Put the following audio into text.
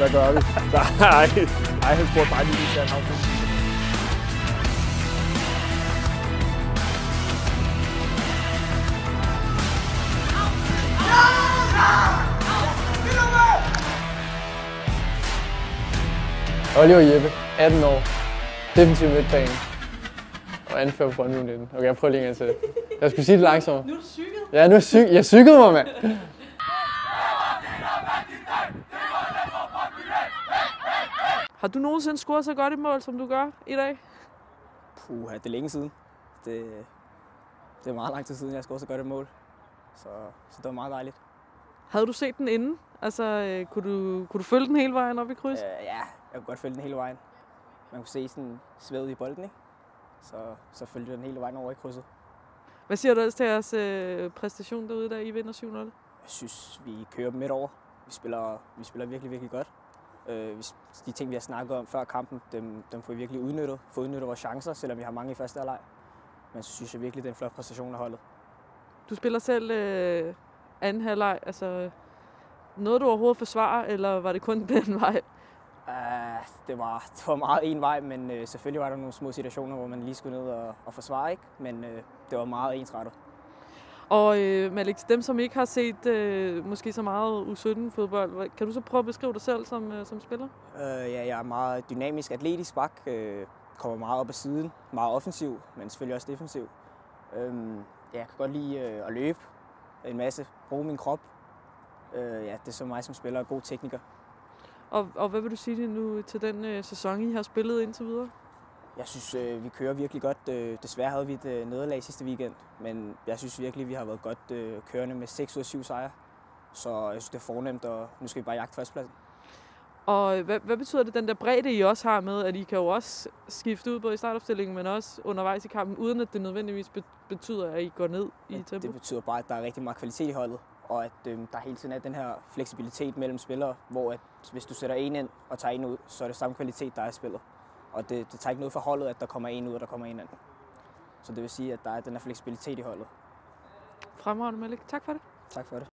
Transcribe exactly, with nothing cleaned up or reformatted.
hvad gør vi? Nej, nej, han spurgte bare lige til at han Oliver Jeppe, atten år, defensiv midtbane og anfører på Brøndby nitten. Okay, jeg prøver lige en gang til. Jeg skulle sige det langsommere. Nu er du cyklet. Ja, nu er syg. Jeg cyklede mig, mand. Har du nogensinde scoret så godt et mål, som du gør i dag? Puh, det er længe siden. Det, det er meget lang tid siden, jeg har scoret så godt et mål. Så, så det var meget dejligt. Havde du set den inden? Altså, øh, kunne, du, kunne du følge den hele vejen op i kryds? Øh, ja, jeg kunne godt følge den hele vejen. Man kunne se sådan svævet i bolden, ikke? Så, så følte jeg den hele vejen over i krydset. Hvad siger du ellers til jeres øh, præstation derude, da I vinder syv nul? Jeg synes, vi kører dem midt over. Vi spiller, vi spiller virkelig, virkelig godt. Øh, de ting, vi har snakket om før kampen, dem, dem får vi virkelig udnyttet. Får udnyttet vores chancer, selvom vi har mange i første halvleg. Men så synes jeg virkelig, det er en flot præstation af holdet. Du spiller selv øh, anden halvleg. Altså, nåede du overhovedet forsvare, eller var det kun den vej? Uh, det, var, det var meget en vej, men øh, selvfølgelig var der nogle små situationer, hvor man lige skulle ned og, og forsvare, ikke? Men øh, det var meget ensrettet. Og øh, Malik, dem som ikke har set øh, måske så meget U sytten fodbold, kan du så prøve at beskrive dig selv som, øh, som spiller? Uh, ja, jeg er meget dynamisk, atletisk bak, øh, kommer meget op ad siden, meget offensiv, men selvfølgelig også defensiv. Um, ja, jeg kan godt lide øh, at løbe en masse, bruge min krop. Uh, ja, det er så mig som spiller og god tekniker. Og, og hvad vil du sige nu til den øh, sæson, I har spillet indtil videre? Jeg synes, øh, vi kører virkelig godt. Øh, desværre havde vi et øh, nederlag sidste weekend, men jeg synes virkelig, vi har været godt øh, kørende med seks ud af syv sejre. Så jeg synes, det er fornemt, og nu skal vi bare jagte førstepladsen. Og hvad, hvad betyder det, den der bredde, I også har med, at I kan jo også skifte ud både i startopstillingen, men også undervejs i kampen, uden at det nødvendigvis betyder, at I går ned i ja, tempo? Det betyder bare, at der er rigtig meget kvalitet i holdet, og at øh, der hele tiden er den her fleksibilitet mellem spillere, hvor at, hvis du sætter en ind og tager en ud, så er det samme kvalitet, der er i spillet. Og det, det tager ikke noget for holdet, at der kommer en ud, og der kommer en anden. Så det vil sige, at der er den her fleksibilitet i holdet. Fremragende, Malik. Tak for det. Tak for det.